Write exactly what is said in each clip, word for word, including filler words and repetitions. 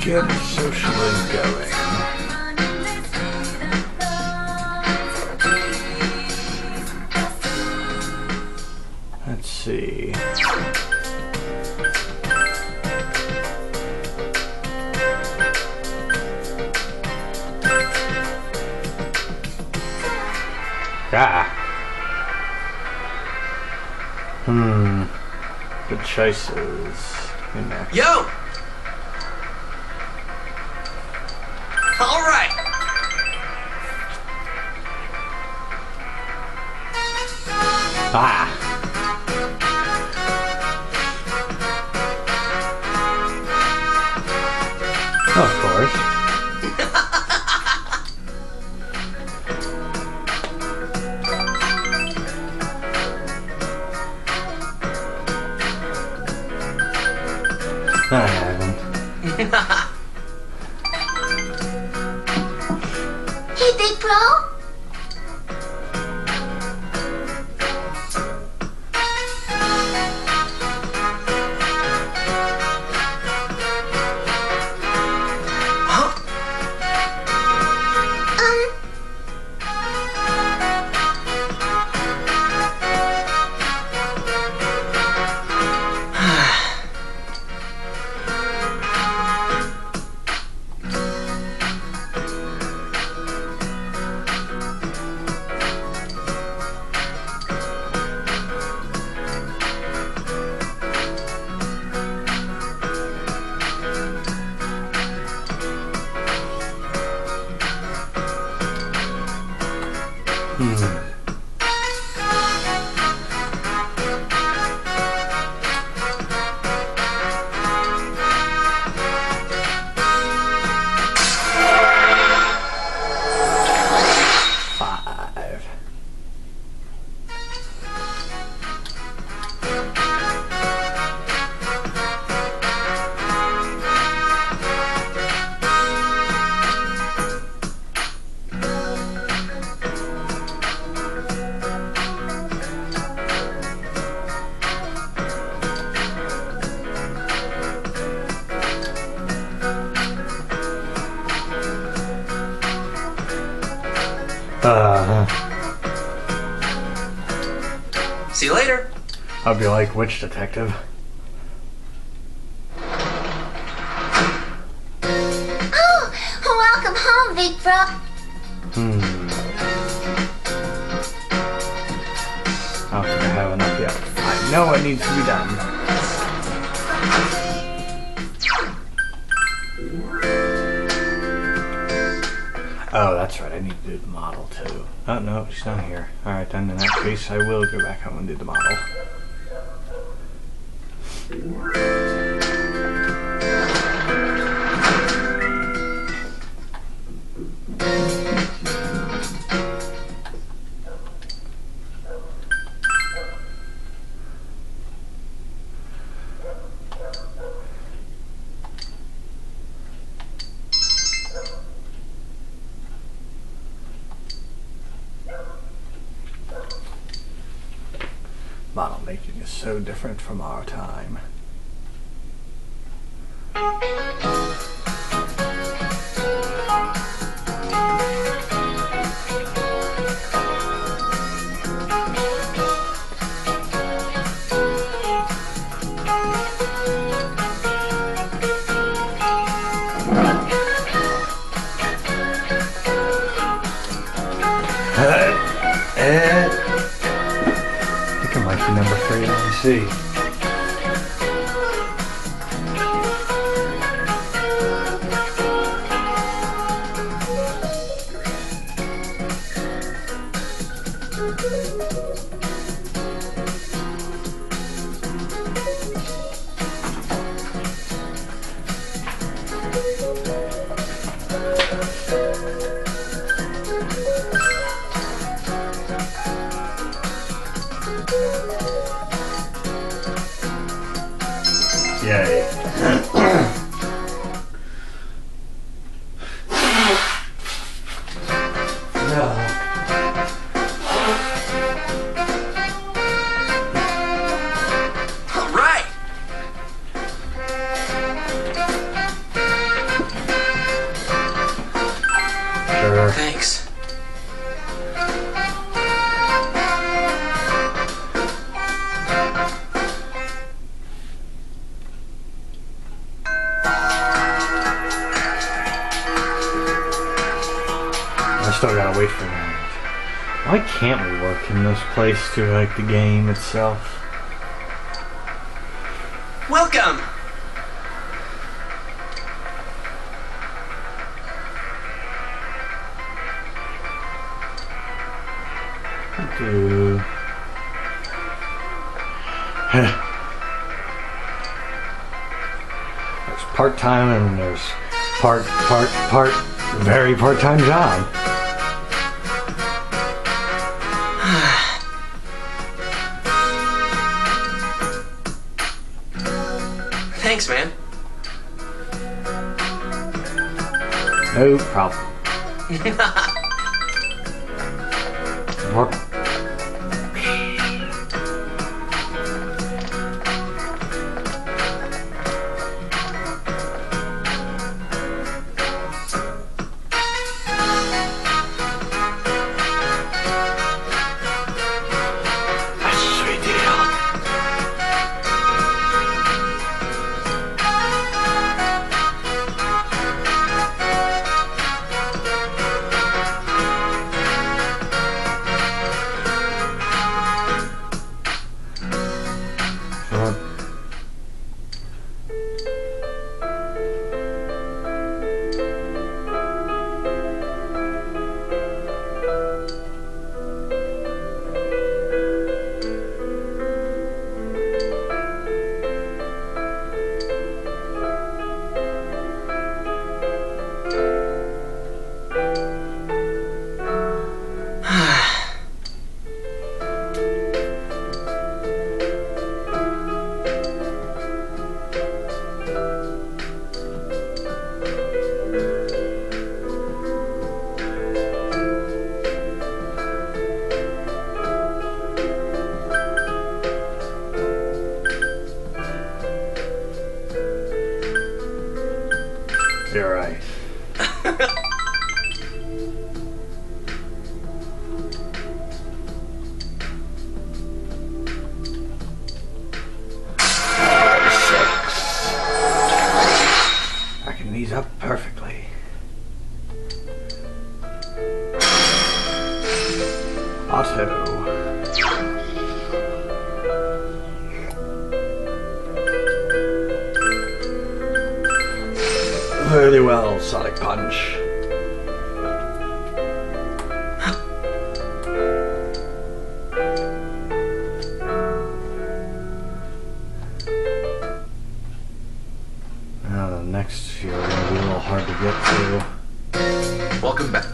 get a social link going. Let's see. Ah. Hmm. Good choices. Who next? Yo! All right. Ah. Of course. I haven't. Hey, big bro. Uh, See you later. I'll be like, which detective? Oh, welcome home, big bro. Hmm. I don't think I have enough yet. I know what needs to be done. Oh, that's right. I need to do the model too. Oh, no, she's not here. Alright, then in that case, I will go back home and do the model. Model making is so different from our time. Number three, let me see. Yay. No. All right. Sure. Thanks. I still gotta wait for that. Why can't we work in this place to like the game itself? Welcome! Do. There's part-time and there's part, part, part, very part-time job. Thanks, man. No problem. What? You're right. Backing these up perfectly. Auto. Really well, Sonic Punch. Now the next few are gonna be a little hard to get to. Welcome back.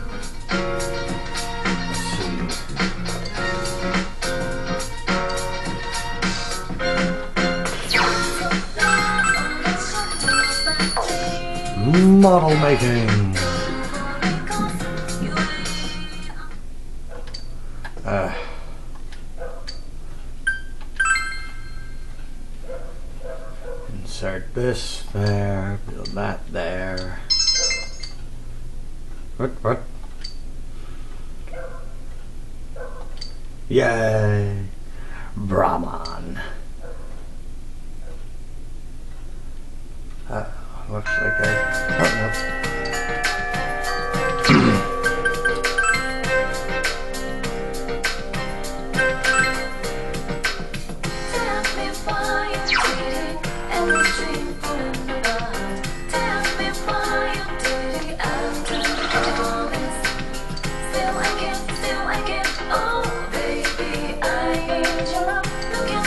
Model making. Uh, insert this there, build that there. What? What? Yay! Brahman. Uh, looks like I. Oh, no. Still I can't, still I can't, oh baby, I need your love. Look at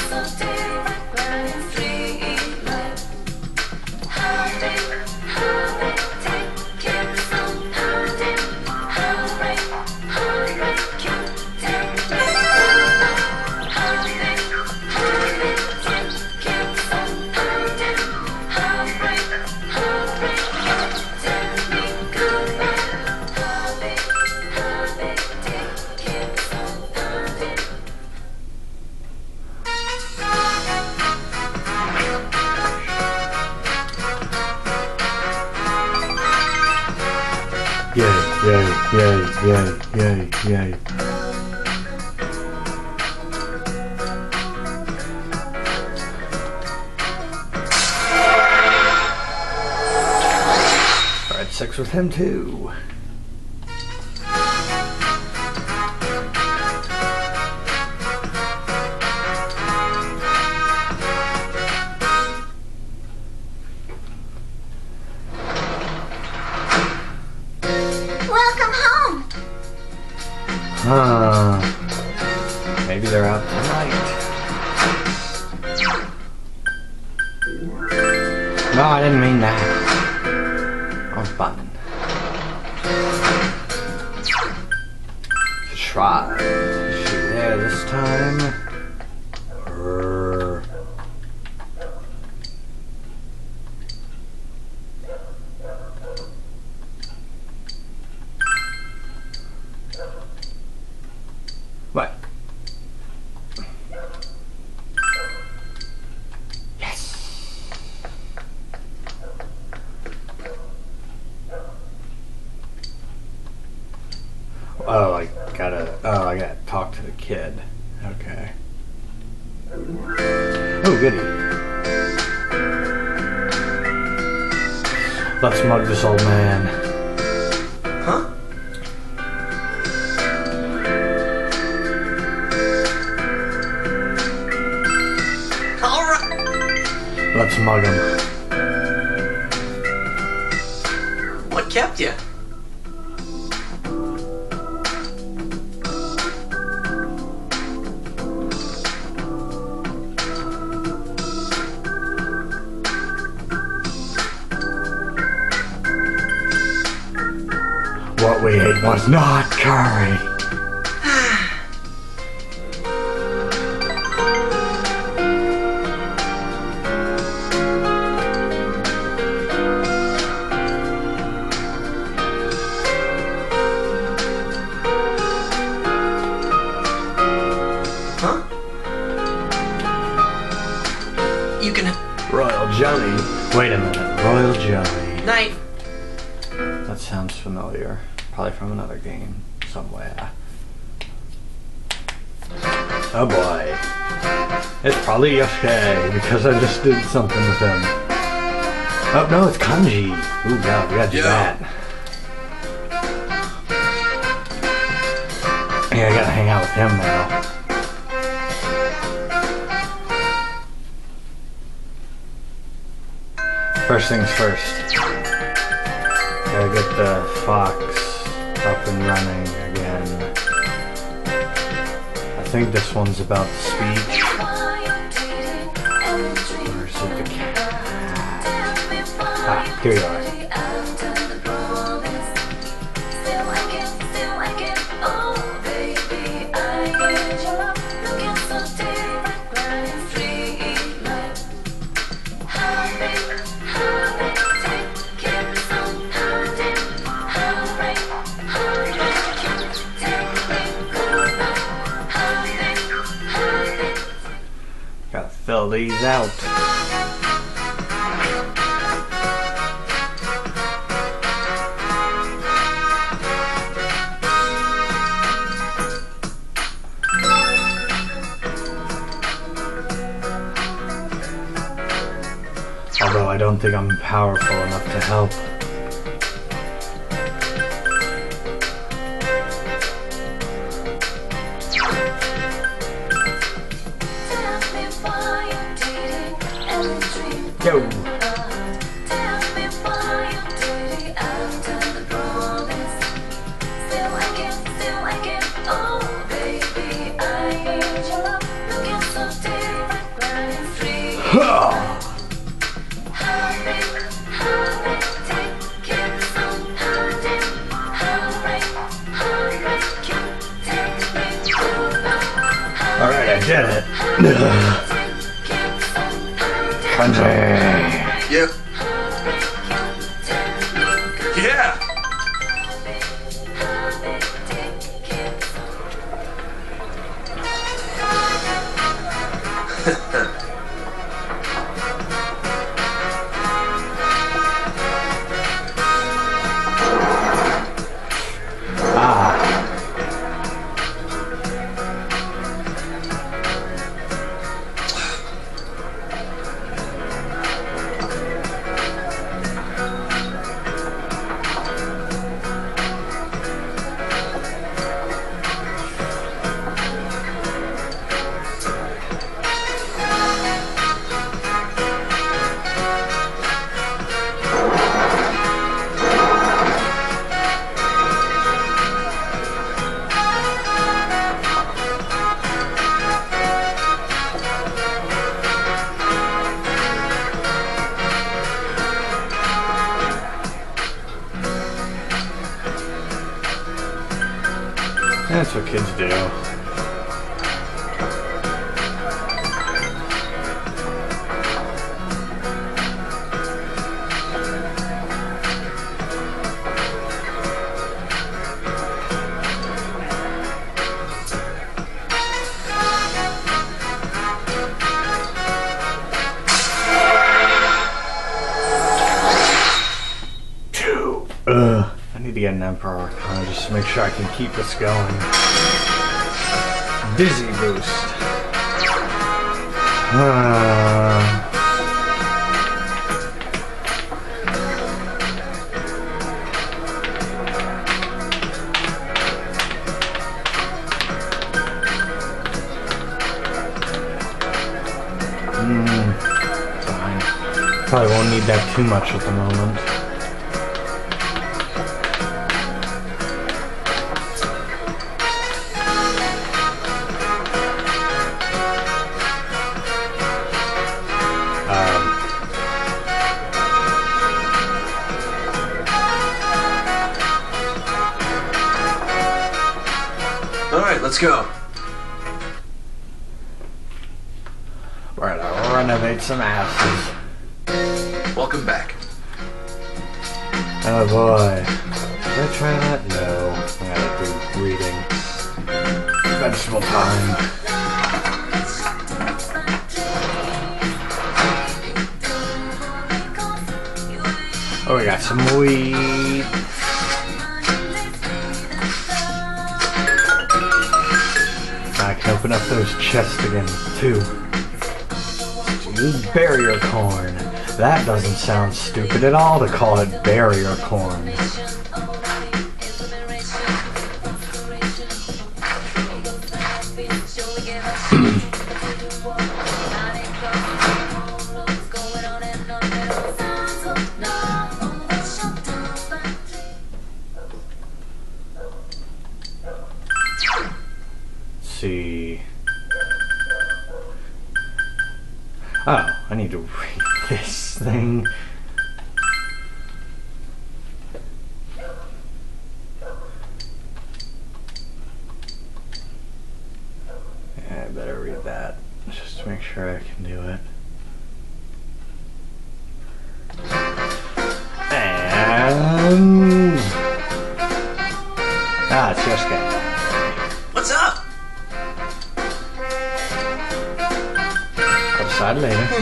Yay, yay, yay, yay, yay. Alright, sex with him too. Huh. Maybe they're out tonight. No, I didn't mean that. I was button. Try. Is she there this time? Brrr. What? Yes. Oh, I gotta. Oh, I gotta talk to the kid. Okay. Oh, goody. Let's mug this old man. Huh? Let's mug him. What kept you? What we ate was not curry. Huh? You can... Royal jelly. Wait a minute. Royal jelly. Night. That sounds familiar. Probably from another game somewhere. Oh boy. It's probably Yosuke because I just did something with him. Oh no, it's Kanji. Ooh god, we gotta do Yeah. that. Yeah, I gotta hang out with him now. First things first. Gotta get the fox up and running again. I think this one's about the speech. Or is it the cat? Ah, here you are. Gotta fill these out. Although I don't think I'm powerful enough to help. Yo! Ha! Alright, I did it. Country. Yep. Yeah. That's what kids do. Ugh, I need to get an Emperor Arcana just to make sure I can keep this going. Dizzy boost. Uh, mm, fine. Probably won't need that too much at the moment. Alright, let's go. Right, I'll renovate some asses. Welcome back. Oh boy. Did I try that? No. I gotta do reading. Vegetable time. Oh, we got some weed. I can open up those chests again, too. Use barrier corn. That doesn't sound stupid at all to call it barrier corn. See. Oh, I need to read this thing. Yeah, I better read that just to make sure I can do it. And ah, it's Yosuke. What's up? I'll decide later.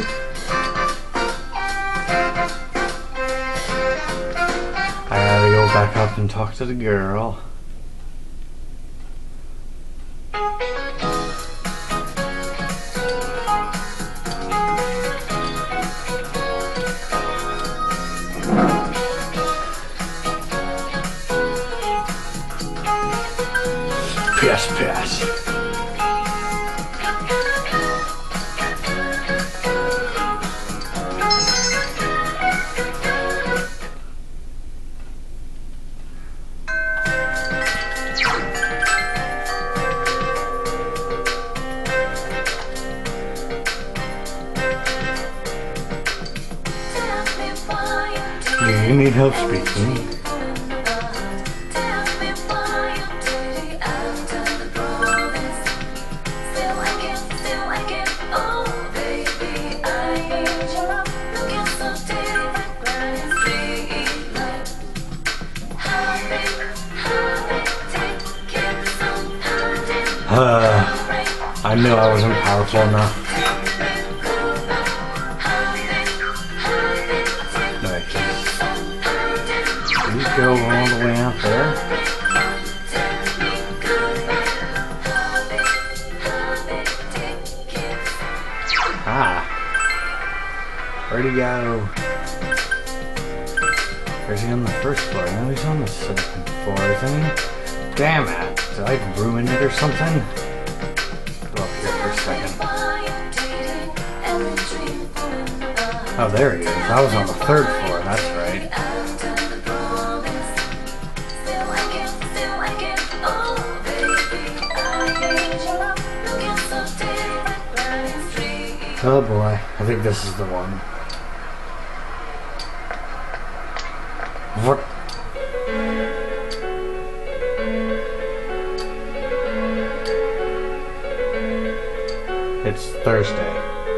I gotta go back up and talk to the girl. Pass, pass. Do you need help speaking? Uh, I knew I wasn't powerful enough. No, please go all the way out there. Ah. Where'd he go? Or is he on the first floor? No, he's on the second floor, isn't he? Damn it. Did I ruin it or something? Go up here for a second. Oh, there he is. I was on the third floor, that's right. Oh boy, I think this is the one. What? It's Thursday.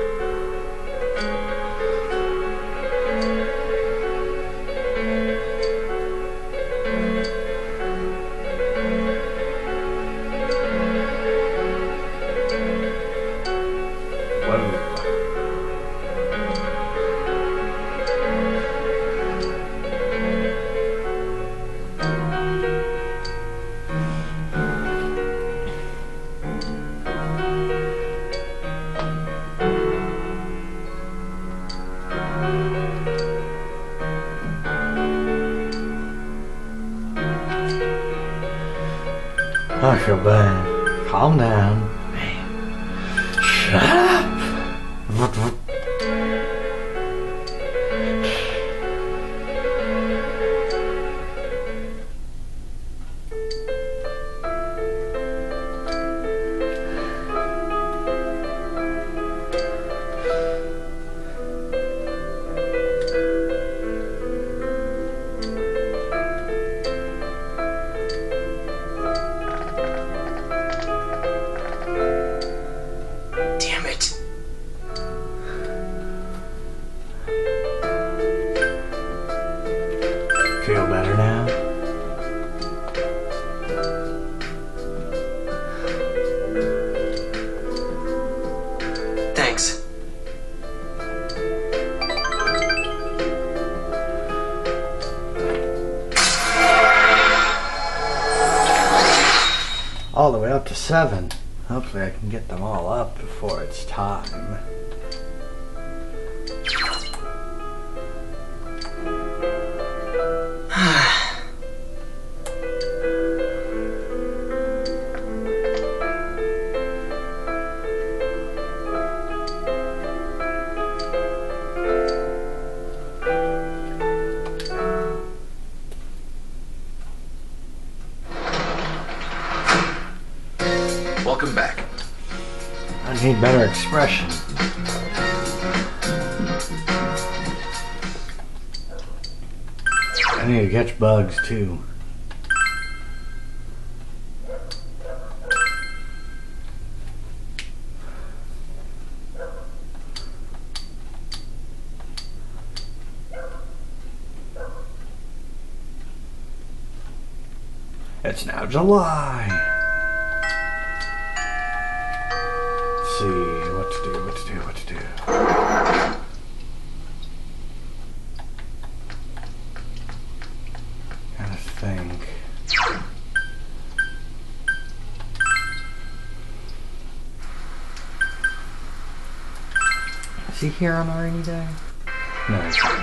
I feel bad. Calm down. Man. Shut up! Feel better now? Thanks. All the way up to seven. Hopefully I can get them all up before it's time. Welcome back. I need better expression. I need to catch bugs too. It's now July. See what to do, what to do, what to do. Gotta think. Is he here on a rainy day? No, he's not.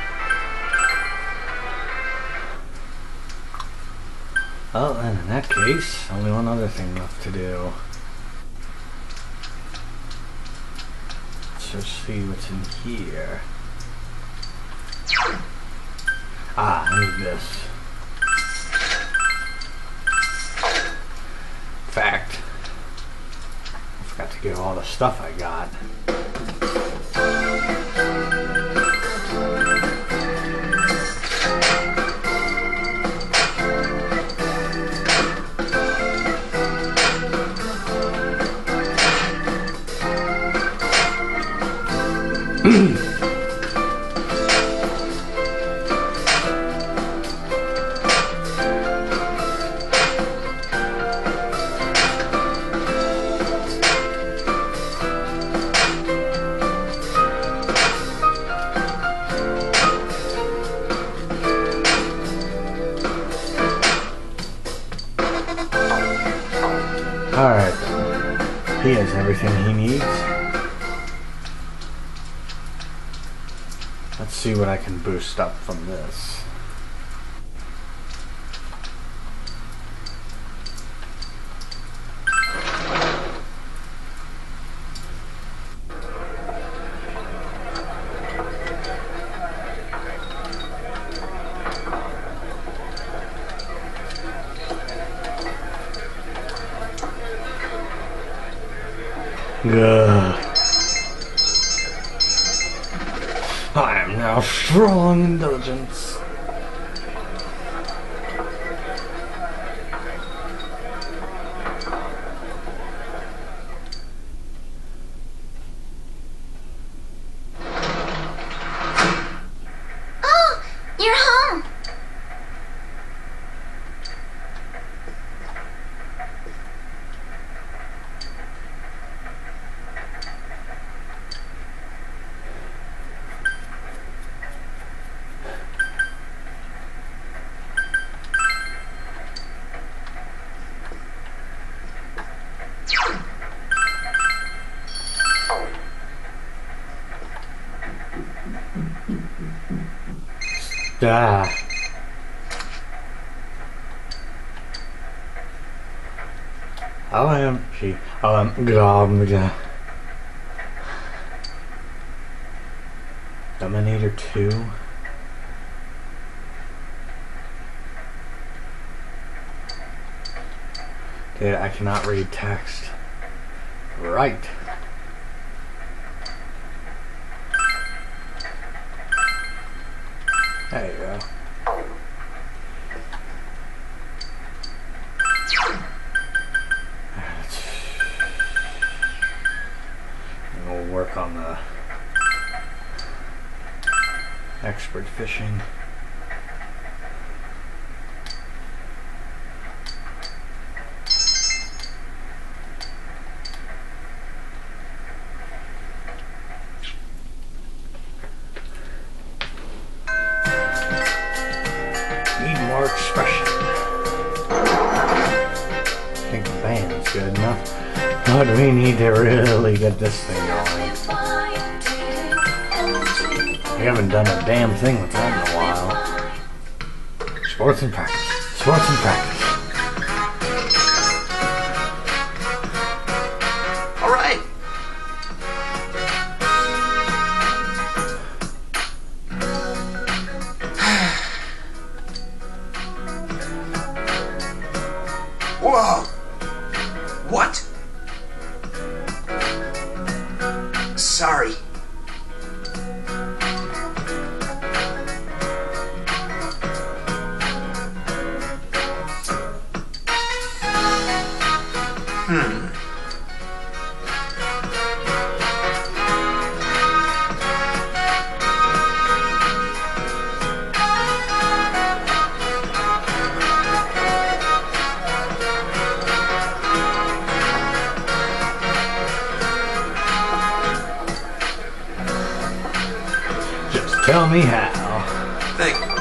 Well, then in that case, only one other thing left to do. Let's see what's in here. Ah, I need this. In fact, I forgot to give all the stuff I got. Alright, he has everything he needs. Let's see what I can boost up from this. Ugh. I am now strong in diligence. Ah. I am she um glad Dominator two. Okay, I cannot read text. Right. There you go. We'll work on the expert fishing. Need more expression. I think the band's good enough. But we need to really get this thing going. We haven't done a damn thing with that in a while. Sports and practice. Sports and practice. All right. Whoa. What? Sorry. Hmm. Just tell me how. Thank you.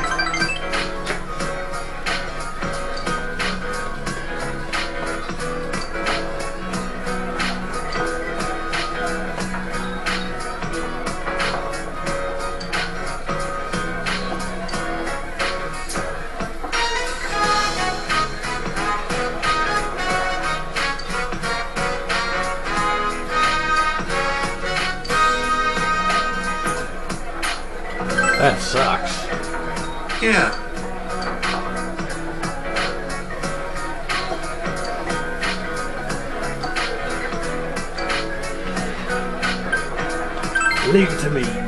That sucks. Yeah. Leave it to me.